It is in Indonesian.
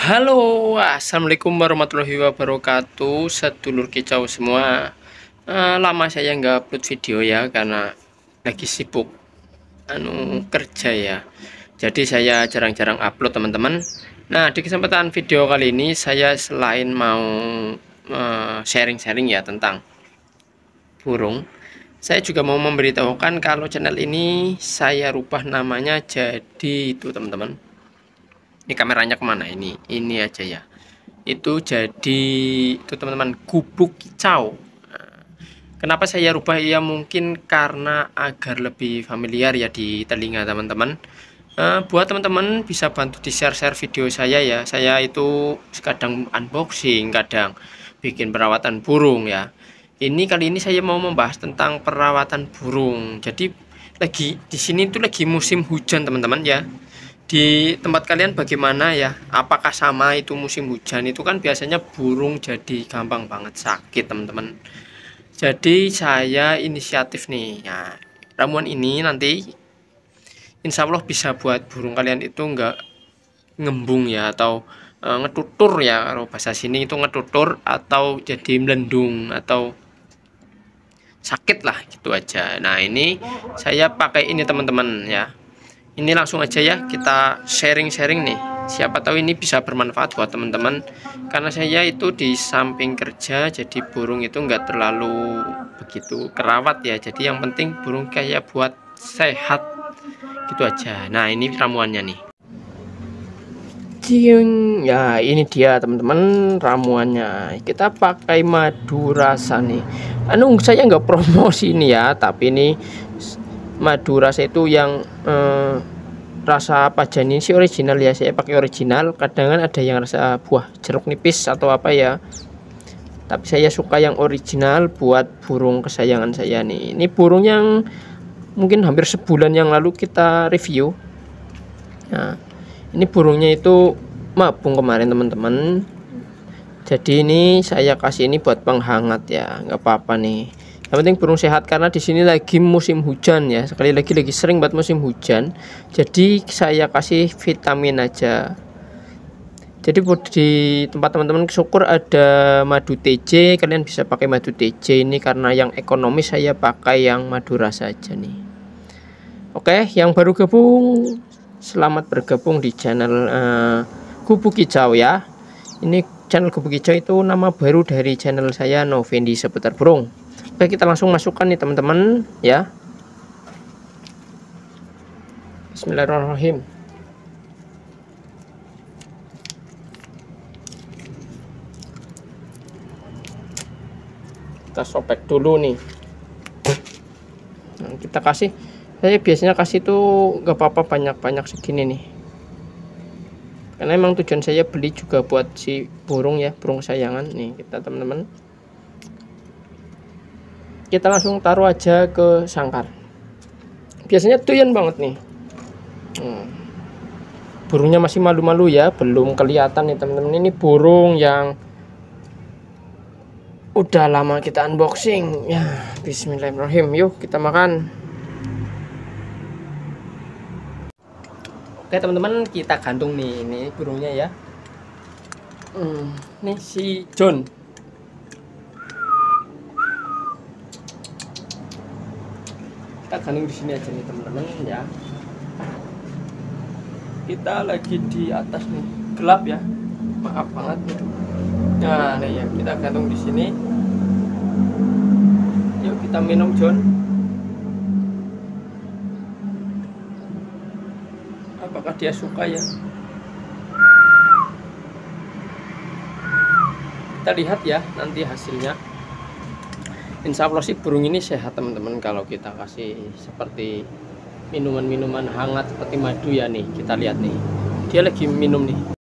Halo, assalamualaikum warahmatullahi wabarakatuh, sedulur kicau semua. Lama saya nggak upload video ya, karena lagi sibuk kerja ya. Jadi saya jarang-jarang upload teman-teman. Nah, di kesempatan video kali ini saya selain mau sharing-sharing ya tentang burung, saya juga mau memberitahukan kalau channel ini saya rubah namanya jadi itu teman-teman. Ini kameranya kemana ini aja ya, itu jadi itu teman-teman, gubuk kicau. Kenapa saya rubah ya, mungkin karena agar lebih familiar ya di telinga teman-teman. Buat teman-teman bisa bantu di share-share video saya ya. Saya itu kadang unboxing, kadang bikin perawatan burung ya. Kali ini saya mau membahas tentang perawatan burung. Jadi lagi di sini tuh lagi musim hujan teman-teman ya. Di tempat kalian bagaimana ya? Apakah sama itu musim hujan itu kan biasanya burung jadi gampang banget sakit teman-teman. Jadi saya inisiatif nih ya, ramuan ini nanti insya Allah bisa buat burung kalian itu enggak ngembung ya, atau ngetutur ya, kalau bahasa sini itu ngetutur atau jadi melendung atau sakit lah gitu aja. Nah ini saya pakai ini teman-teman ya. Ini langsung aja ya kita sharing-sharing nih, siapa tahu ini bisa bermanfaat buat teman-teman, karena saya itu di samping kerja jadi burung itu enggak terlalu begitu kerawat ya. Jadi yang penting burung kayak buat sehat gitu aja. Nah ini ramuannya nih. Cium ya, ini dia teman-teman ramuannya. Kita pakai madu rasa nih. Saya nggak promosi ini ya, tapi ini madu rasa itu yang rasa pajani sih original ya, saya pakai original. Kadang kan ada yang rasa buah jeruk nipis atau apa ya, tapi saya suka yang original buat burung kesayangan saya nih. Ini burung yang mungkin hampir sebulan yang lalu kita review. Nah ini burungnya itu mabung kemarin teman-teman, jadi ini saya kasih ini buat penghangat ya, nggak apa-apa nih. Yang penting burung sehat, karena di sini lagi musim hujan ya. Sekali lagi sering buat musim hujan. Jadi saya kasih vitamin aja. Jadi di tempat teman-teman syukur ada madu TJ, kalian bisa pakai madu TJ ini, karena yang ekonomis saya pakai yang madu rasa aja nih. Oke, yang baru gabung selamat bergabung di channel Gubuk Kicau ya. Ini channel Gubuk Kicau itu nama baru dari channel saya, Novendi seputar burung. Oke, kita langsung masukkan nih teman-teman ya. Bismillahirrahmanirrahim. Kita sobek dulu nih. Nah, kita kasih, saya biasanya kasih tuh gak apa-apa banyak-banyak segini nih, karena emang tujuan saya beli juga buat si burung ya, burung kesayangan nih kita teman-teman. Kita langsung taruh aja ke sangkar. Biasanya doyan banget nih. Burungnya masih malu-malu ya, belum kelihatan nih teman-teman. Ini burung yang udah lama kita unboxing ya. Bismillahirrahmanirrahim, yuk kita makan. Oke teman-teman, kita gantung nih ini burungnya ya. Nih si John. Kita gantung di sini aja nih teman-teman ya. Kita lagi di atas nih, gelap ya, maaf banget. Nah ya, kita gantung di sini. Yuk kita minum John. Apakah dia suka ya? Kita lihat ya nanti hasilnya. Insya Allah sih burung ini sehat teman-teman, kalau kita kasih seperti minuman-minuman hangat seperti madu ya nih. Kita lihat nih, dia lagi minum nih.